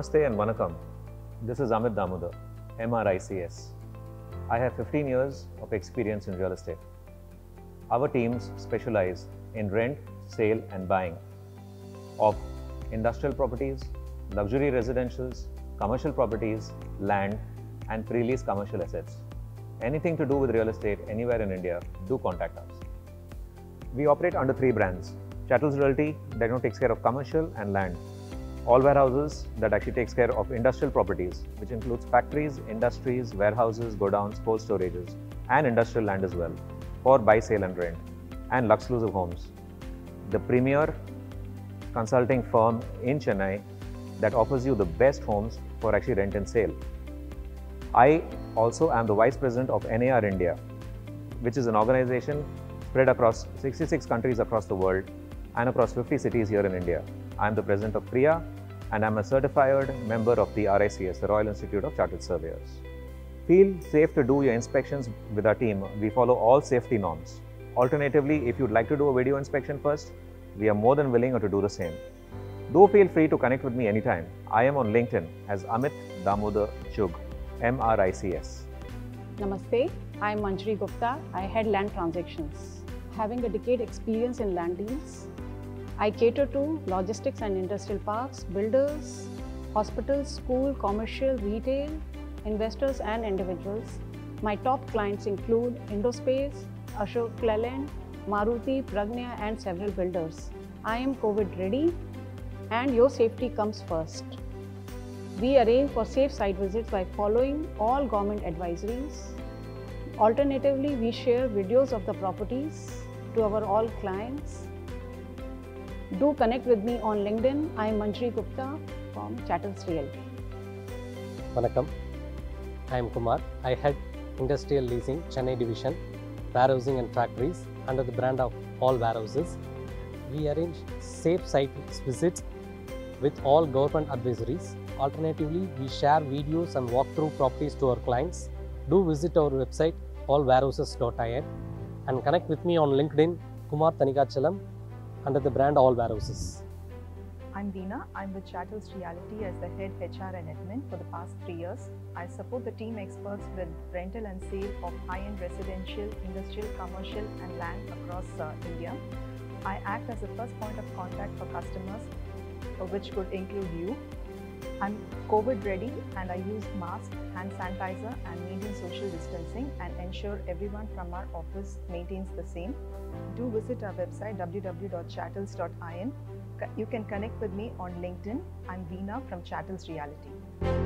Namaste and Vanakkam. This is Amit Damodar, MRICS. I have 15 years of experience in real estate. Our teams specialize in rent, sale and buying of industrial properties, luxury residentials, commercial properties, land and pre-lease commercial assets. Anything to do with real estate anywhere in India, do contact us. We operate under 3 brands. Chattels Realty that takes care of commercial and land. All Warehouses that actually takes care of industrial properties, which includes factories, industries, warehouses, godowns, cold storages, and industrial land as well, for buy, sale and rent. And Luxclusive Homes, the premier consulting firm in Chennai that offers you the best homes for actually rent and sale. I also am the Vice President of NAR India, which is an organization spread across 66 countries across the world and across 50 cities here in India. I am the President of PRIA and I am a certified member of the RICS, the Royal Institute of Chartered Surveyors. Feel safe to do your inspections with our team. We follow all safety norms. Alternatively, if you'd like to do a video inspection first, we are more than willing to do the same. Do feel free to connect with me anytime. I am on LinkedIn as Amit Damodar Chugh, MRICS. Namaste, I am Manjari Gupta. I head land transactions. Having a decade experience in land deals, I cater to logistics and industrial parks, builders, hospitals, school, commercial, retail, investors and individuals. My top clients include Indospace, Ashok Leyland, Maruti, Pragnya and several builders. I am COVID ready and your safety comes first. We arrange for safe site visits by following all government advisories. Alternatively, we share videos of the properties to our all clients. Do connect with me on LinkedIn. I am Manjari Gupta from Chattels Realty. Vanakkam, I am Kumar. I head Industrial Leasing Chennai Division, Warehousing and Factories under the brand of All Warehouses. We arrange safe site visits with all government advisories. Alternatively, we share videos and walk through properties to our clients. Do visit our website allwarehouses.in and connect with me on LinkedIn, Kumar Thanikachalam, under the brand All Warehouses. I'm Veena. I'm with Chattels Realty as the head HR and admin for the past 3 years. I support the team experts with rental and sale of high-end residential, industrial, commercial and land across India. I act as the first point of contact for customers, which could include you. I'm COVID ready and I use mask, hand sanitizer and maintain social distancing and ensure everyone from our office maintains the same. Do visit our website www.chattels.in. You can connect with me on LinkedIn. I'm Veena from Chattels Realty.